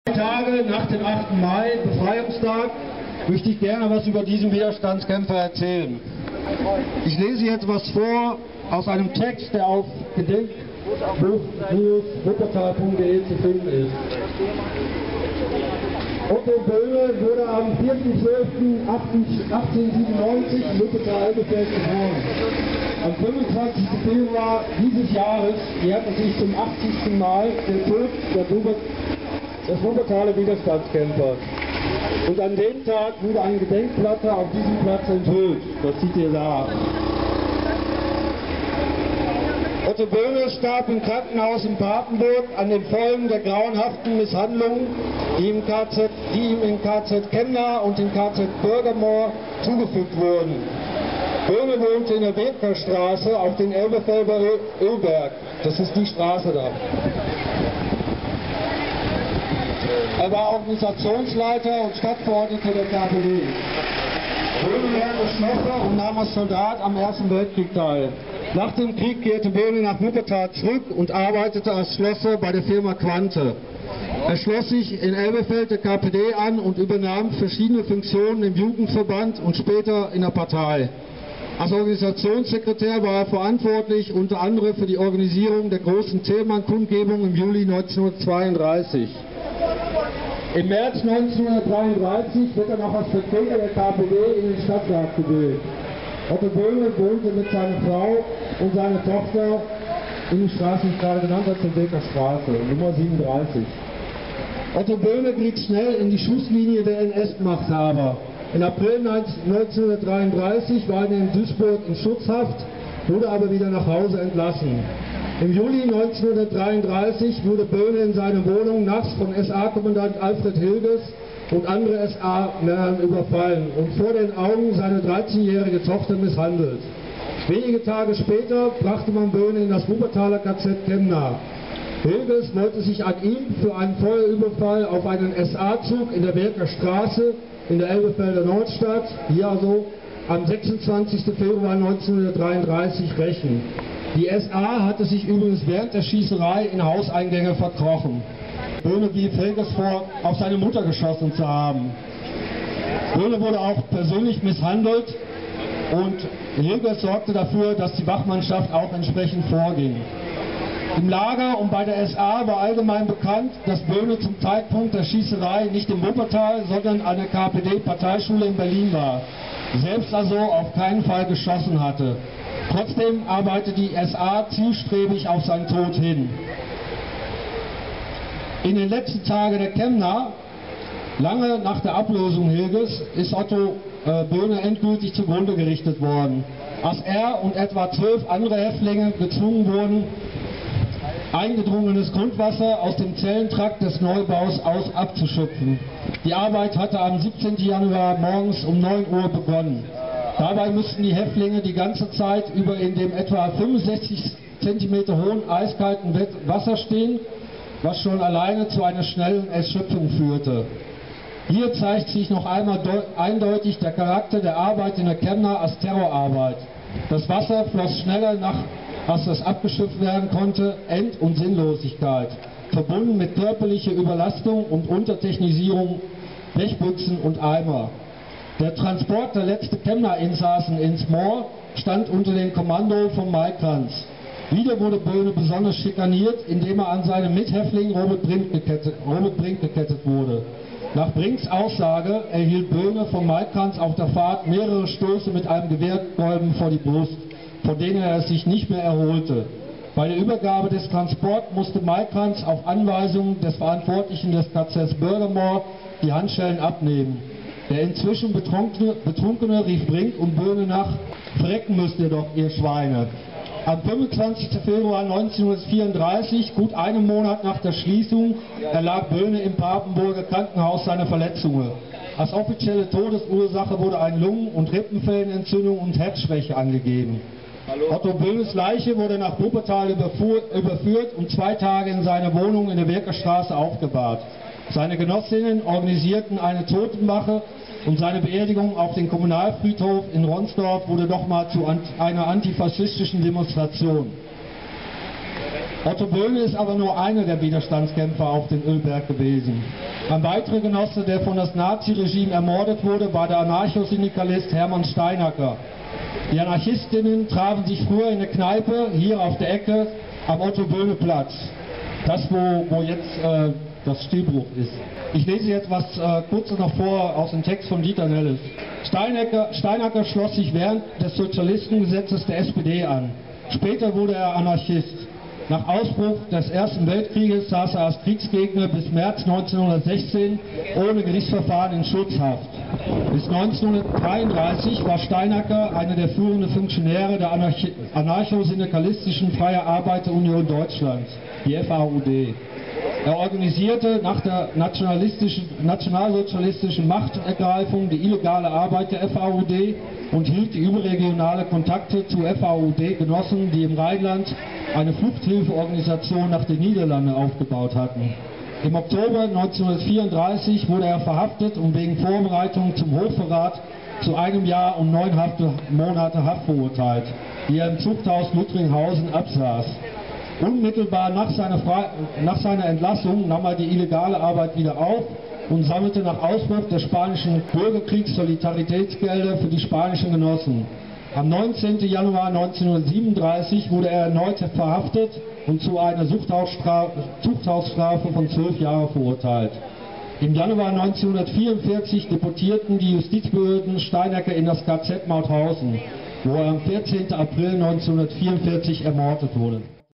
Tage nach dem 8. Mai, Befreiungstag, möchte ich gerne was über diesen Widerstandskämpfer erzählen. Ich lese jetzt was vor aus einem Text, der auf gedenkbuch-wuppertal.de zu finden ist. Otto Böhme wurde am 4.12.1897 in Wuppertal-Elberfeld geboren. Am 25. Februar dieses Jahres jährte sich zum 80. Mal der Tod des Wuppertaler Widerstandskämpfers. Und an dem Tag wurde eine Gedenkplatte auf diesem Platz enthüllt. Das seht ihr da. Otto Böhme starb im Krankenhaus in Papenburg an den Folgen der grauenhaften Misshandlungen, die ihm im KZ Chemnat und im KZ Bürgermoor zugefügt wurden. Böhme wohnte in der Weberstraße auf den Elberfelder Ölberg. Das ist die Straße da. Er war Organisationsleiter und Stadtverordneter der KPD. Böhme lernte Schlosser und nahm als Soldat am Ersten Weltkrieg teil. Nach dem Krieg kehrte Böhme nach Wuppertal zurück und arbeitete als Schlosser bei der Firma Quante. Er schloss sich in Elberfeld der KPD an und übernahm verschiedene Funktionen im Jugendverband und später in der Partei. Als Organisationssekretär war er verantwortlich unter anderem für die Organisierung der großen Thälmann-Kundgebung im Juli 1932. Im März 1933 wird er noch als Vertreter der KPD in den Stadtrat gewählt. Otto Böhme wohnte mit seiner Frau und seiner Tochter in die Straße, die ich gerade genannt habe, zur Beker Straße, Nummer 37. Otto Böhme geriet schnell in die Schusslinie der NS-Machthaber. Im April 1933 war er in Duisburg in Schutzhaft, wurde aber wieder nach Hause entlassen. Im Juli 1933 wurde Böhme in seiner Wohnung nachts von SA-Kommandant Alfred Hilges und andere SA-Männern überfallen und vor den Augen seiner 13-jährige Tochter misshandelt. Wenige Tage später brachte man Böhme in das Wuppertaler KZ Chemnat. Hilges wollte sich an ihm für einen Feuerüberfall auf einen SA-Zug in der Berger Straße in der Elberfelder Nordstadt, hier also am 26. Februar 1933 rächen. Die SA hatte sich übrigens während der Schießerei in Hauseingänge verkrochen. Böhme wirft Hilges vor, auf seine Mutter geschossen zu haben. Böhme wurde auch persönlich misshandelt und Hilges sorgte dafür, dass die Wachmannschaft auch entsprechend vorging. Im Lager und bei der SA war allgemein bekannt, dass Böhme zum Zeitpunkt der Schießerei nicht in Wuppertal, sondern an der KPD-Parteischule in Berlin war, selbst also auf keinen Fall geschossen hatte. Trotzdem arbeitete die SA zielstrebig auf seinen Tod hin. In den letzten Tagen der Chemnat, lange nach der Ablösung Hilges, ist Otto Böhme endgültig zugrunde gerichtet worden, als er und etwa 12 andere Häftlinge gezwungen wurden, eingedrungenes Grundwasser aus dem Zellentrakt des Neubaus aus abzuschöpfen. Die Arbeit hatte am 17. Januar morgens um 9 Uhr begonnen. Dabei mussten die Häftlinge die ganze Zeit über in dem etwa 65 cm hohen eiskalten Wasser stehen, was schon alleine zu einer schnellen Erschöpfung führte. Hier zeigt sich noch einmal eindeutig der Charakter der Arbeit in der Chemnat als Terrorarbeit. Das Wasser floss schneller nach, als es abgeschöpft werden konnte, End- und Sinnlosigkeit, verbunden mit körperlicher Überlastung und Untertechnisierung, Blechbüchsen und Eimer. Der Transport der letzten Chemnat-Insassen ins Moor stand unter dem Kommando von Maikranz. Wieder wurde Böhme besonders schikaniert, indem er an seinen Mithäftling Robert Brink gekettet wurde. Nach Brinks Aussage erhielt Böhme von Maikranz auf der Fahrt mehrere Stöße mit einem Gewehrkolben vor die Brust, von denen er sich nicht mehr erholte. Bei der Übergabe des Transports musste Maikranz auf Anweisung des Verantwortlichen des KZ Bürgermoor die Handschellen abnehmen. Der inzwischen Betrunkene rief Brink und Böhme nach: "Verrecken müsst ihr doch, ihr Schweine." Am 25. Februar 1934, gut einen Monat nach der Schließung, erlag Böhme im Papenburger Krankenhaus seiner Verletzungen. Als offizielle Todesursache wurde eine Lungen- und Rippenfellenentzündung und Herzschwäche angegeben. Otto Böhmes Leiche wurde nach Wuppertal überführt und 2 Tage in seiner Wohnung in der Werkerstraße aufgebahrt. Seine Genossinnen organisierten eine Totenwache und seine Beerdigung auf dem Kommunalfriedhof in Ronsdorf wurde nochmal zu einer antifaschistischen Demonstration. Otto Böhme ist aber nur einer der Widerstandskämpfer auf dem Ölberg gewesen. Ein weiterer Genosse, der von das Naziregime ermordet wurde, war der Anarchosyndikalist Hermann Steinacker. Die Anarchistinnen trafen sich früher in der Kneipe, hier auf der Ecke, am Otto-Böhme-Platz. Das, wo jetzt das Stillbruch ist. Ich lese jetzt was Kurzes noch vor aus dem Text von Dieter Nelles. Steinacker schloss sich während des Sozialistengesetzes der SPD an. Später wurde er Anarchist. Nach Ausbruch des Ersten Weltkrieges saß er als Kriegsgegner bis März 1916 ohne Gerichtsverfahren in Schutzhaft. Bis 1933 war Steinacker einer der führenden Funktionäre der anarcho-syndikalistischen Freie Arbeiter-Union Deutschlands, die FAUD. Er organisierte nach der nationalsozialistischen Machtergreifung die illegale Arbeit der FAUD und hielt die überregionale Kontakte zu FAUD-Genossen, die im Rheinland eine Fluchthilfeorganisation nach den Niederlanden aufgebaut hatten. Im Oktober 1934 wurde er verhaftet und wegen Vorbereitung zum Hochverrat zu 1 Jahr und 9 Monate Haft verurteilt, die er im Zuchthaus Lüttringhausen absaß. Unmittelbar nach seiner Entlassung nahm er die illegale Arbeit wieder auf und sammelte nach Ausbruch des spanischen Bürgerkriegs Solidaritätsgelder für die spanischen Genossen. Am 19. Januar 1937 wurde er erneut verhaftet und zu einer Zuchthausstrafe von 12 Jahren verurteilt. Im Januar 1944 deportierten die Justizbehörden Steinacker in das KZ Mauthausen, wo er am 14. April 1944 ermordet wurde.